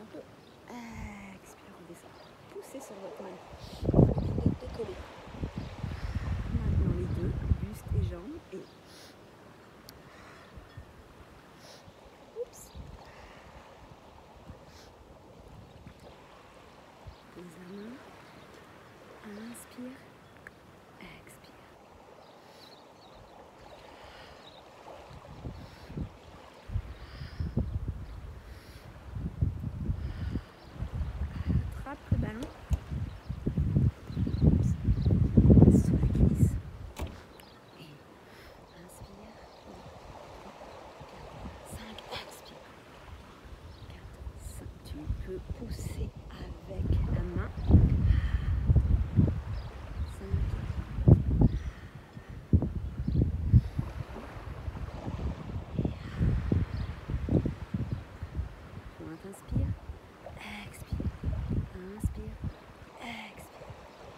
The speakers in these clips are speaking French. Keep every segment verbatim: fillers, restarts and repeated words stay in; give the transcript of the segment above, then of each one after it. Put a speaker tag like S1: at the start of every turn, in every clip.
S1: un peu. Expire, redescend. Poussez sur votre main. Et décollez. Maintenant les deux, buste et jambes. Et oups. Les mains. Inspire. Expire. Attrape le ballon. Sous la cuisse. Et inspire. cinq. Expire. quatre, cinq. Tu peux pousser avec la main. Inspire, expire, inspire, expire.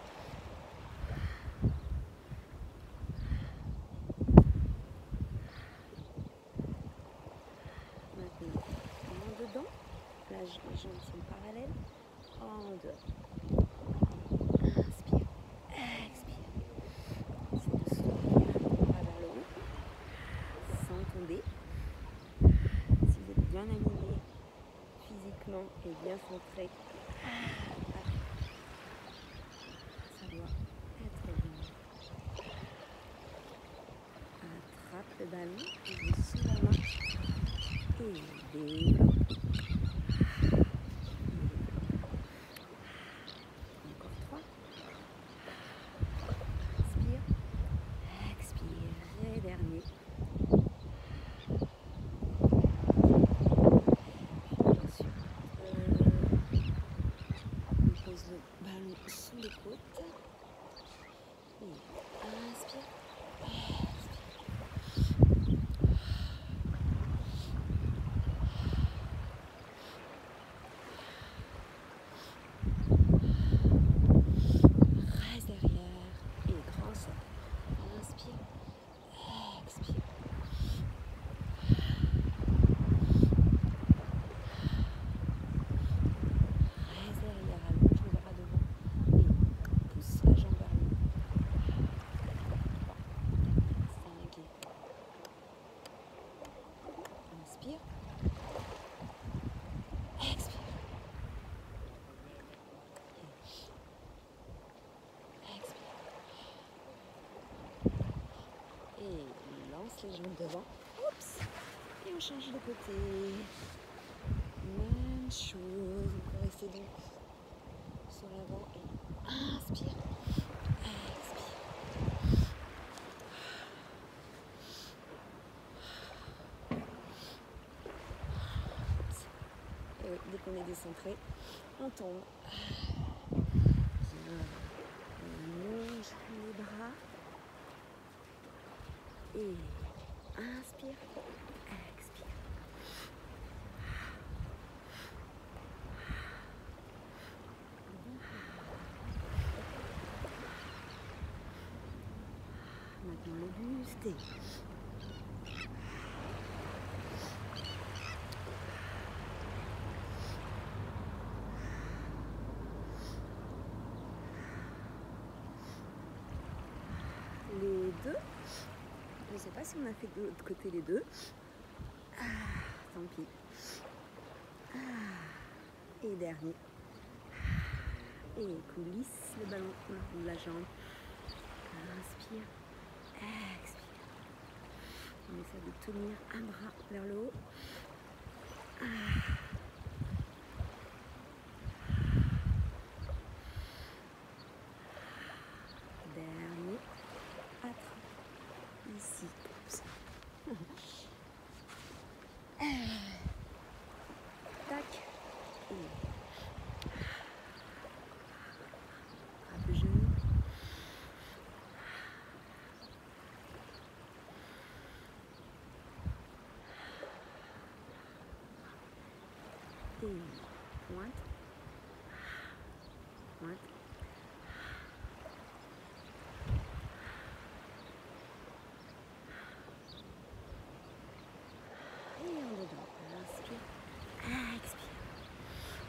S1: Maintenant, en dedans, là les jambes sont parallèles, en dehors. Inspire, expire. C'est de s'ouvrir vers le haut, sans tomber. Si vous êtes bien aligné physiquement et bien centré, ça doit être bien. Attrape le ballon, ouvre sous la main et développe. Encore trois. Inspire, expire et dernier. Le ballon sous les côtes et inspire, expire. Reste derrière et grand saut. Inspire, expire. Reste derrière, allonge le bras devant et pousse la jambe vers le haut. cinq. Inspire. Expire. Expire. Et lance les jambes devant. Oups. Et on change de côté. Même chose. On peut rester donc sur l'avant et inspire. Expire. Et oui, dès qu'on est décentré, on tombe. Bien. On allonge les bras. Et inspire. Expire. Maintenant le buste et les deux. Je ne sais pas si on a fait de l'autre côté les deux. Ah, tant pis. Ah, et dernier. Et coulisse le ballon ou la jambe. Inspire. Expire. On essaie de tenir un bras vers le haut. Ah. Dernier. Attrape. Ici. Tac. Et attrape le genou. Et pointe. Pointe. Et en dedans. Inspire. Expire.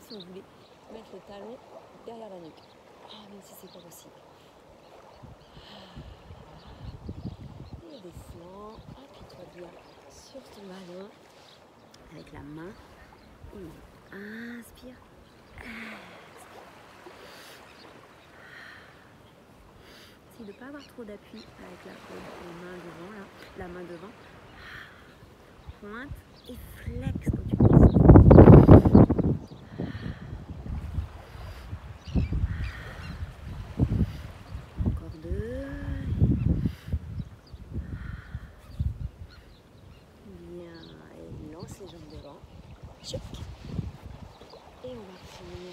S1: si on voulait mettre le talon derrière la nuque. Ah, même si c'est pas possible. Et descends, appuie-toi bien sur ton ballon avec la main. Et inspire. Essaye de ne pas avoir trop d'appui avec la, la main devant, là, la main devant. Pointe et flex quand tu descends. Encore deux. Bien. Et lance les jambes devant. Choc. Et on va finir.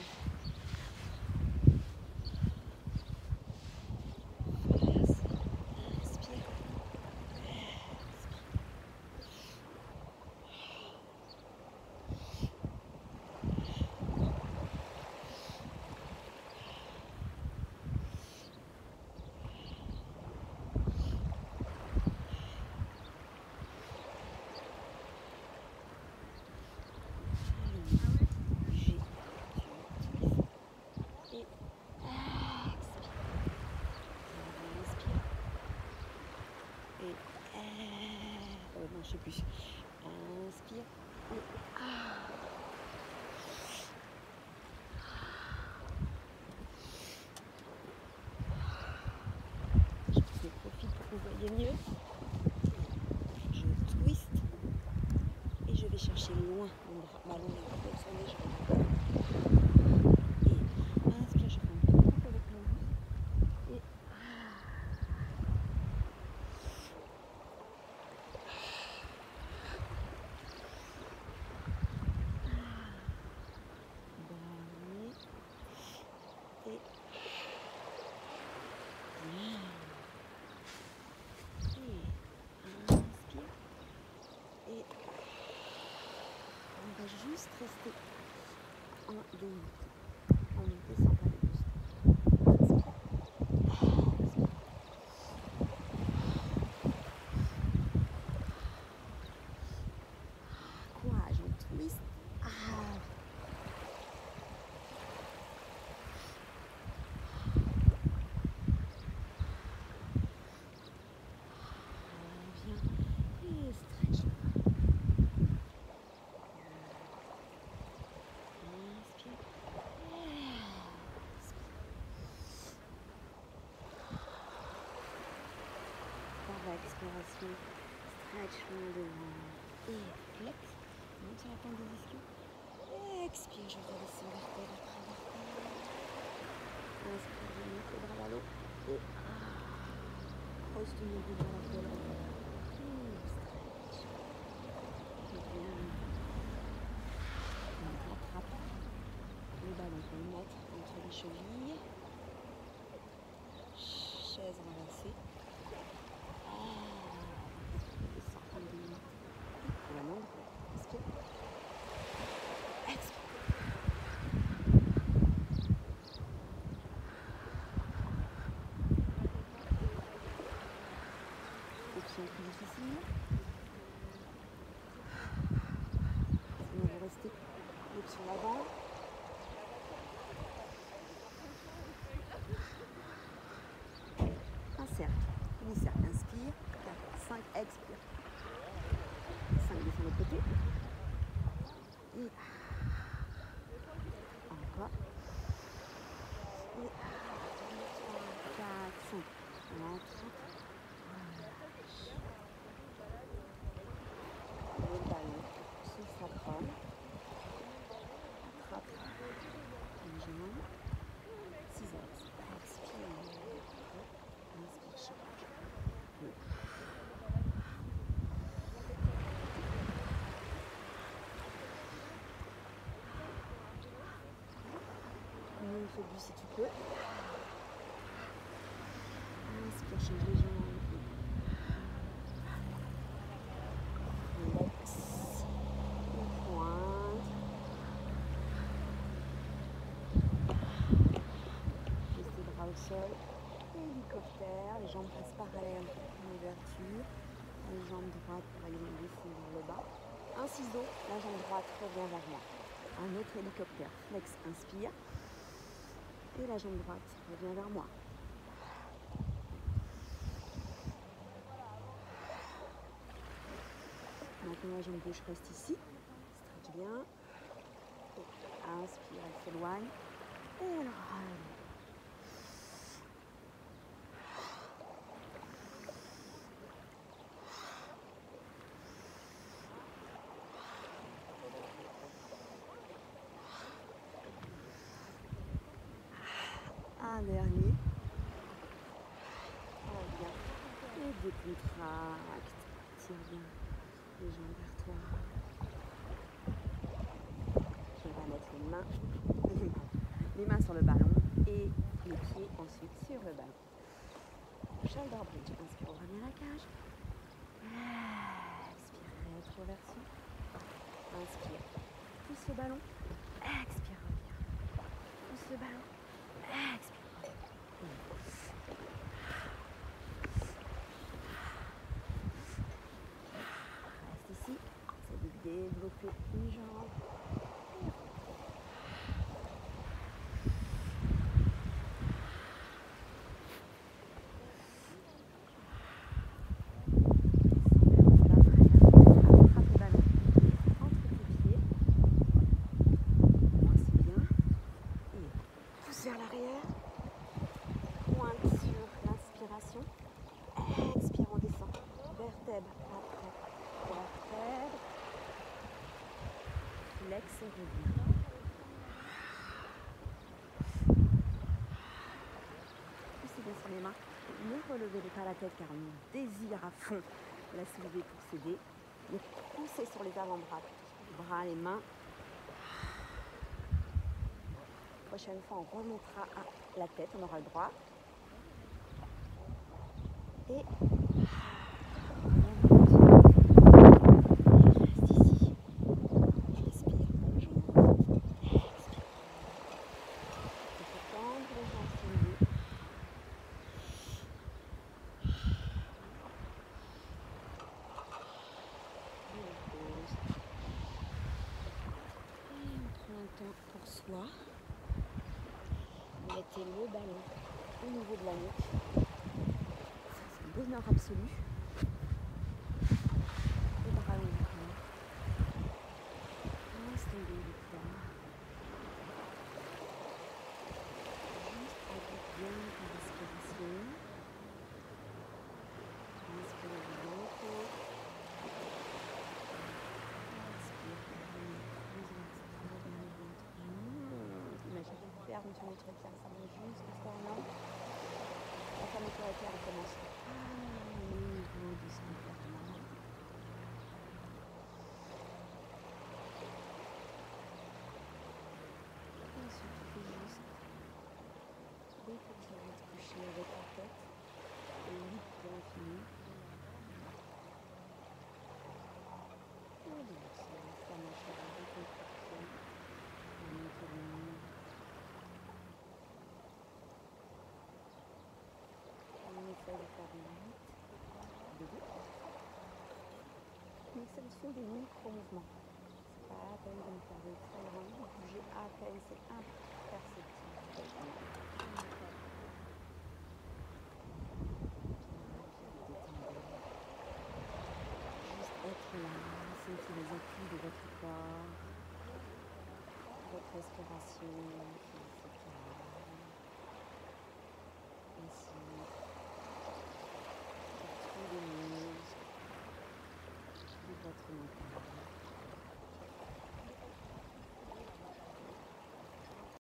S1: Je sais plus. Inspire. Et ah. Je profite pour que vous voyez mieux. Je twist et je vais chercher loin mon ballon là sur les jambes. Et inspire, je fais un petit coup avec mon bout. Et juste rester en deux minutes. On ne descend pas le plus. Courage, on twist. Ah. Viens et stretch. Expiration, stretch loin devant et flex, monte sur la pointe des ischios. Expire, je vais descendre vertèbre après vertèbre. Inspire, je monte les bras vers l'eau et ah, pose ton niveau dans la colonne. Stretch. Et bien, on rattrape le ballon pour le mettre entre les chevilles. Chaise renversée. Option plus difficile. Sinon vous restez l'option avant. Un cercle, demi-cercle, inspire, quatre, cinq, expire. cinq, descend de l'autre côté. Et encore. Et trois, quatre, cinq. On attrape. Le ballon sur sa pomme. Attrape les jambes. six axes. Expire. Inspire chaque. Mieux celui si tu peux. Inspire, change les jambes. Flex. On pointe. Laisse les bras au sol. Hélicoptère. Les jambes passent parallèles en ouverture. Les jambes droites, par exemple, descendent vers le bas. Un ciseau, la jambe droite revient vers moi. Un autre hélicoptère. Flex, inspire. Et la jambe droite revient vers moi. Maintenant, la jambe gauche reste ici. Stretch bien. Et inspire, elle s'éloigne. Et elle revient. Un dernier. Reviens. Et décontracte. Tire bien les jambes vers toi. Je vais mettre les mains, les mains, les mains sur le ballon et les pieds ensuite sur le ballon. Shoulder bridge. Inspire, on revient à la cage. Expire, rétroversion. Inspire, pousse le ballon. Expire, reviens. Pousse le ballon. Expire. Reste ici. C'est de développer une jambe. Vers l'arrière, pointe sur l'inspiration, expire, on descend, vertèbre après, vertèbre, flex et revient. Poussez bien sur les mains, ne relevez pas la tête car on désire à fond la soulever pour s'aider, mais poussez sur les avant-bras, les bras, les mains. Prochaine fois, on remontera à la tête, on aura le droit. Et on reste ici. Respire, bonjour. Expire. Il faut tendre les jambes sur le dos. Et on pose. Et on prend un temps pour soi. Mettez le ballon au niveau de la nuque. Ça, c'est un bonheur absolu. Les bras longs du corps. Laisse tomber le poids. Juste avec bien ta respiration. Inspire le ventre. Expire. Imagine ferme sur notre cœur, ça monte jusqu'au sternum. La fermeture éclair, on commence à niveau du sternum. Ensuite, tu fais juste des petites couchées avec la tête et huit pour l'infini. Et doucement, la mâchoire décontractée. On monte le nez. On essaie de faire des huit debout. Mais ce sont des micro-mouvements. C'est pas la peine de me faire des très grands, de bouger à peine, c'est imperceptible.